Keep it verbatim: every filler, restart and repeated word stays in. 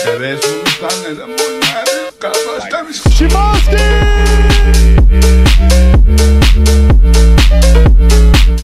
Ves un tan de la moneda, capaz de mis Szymanski!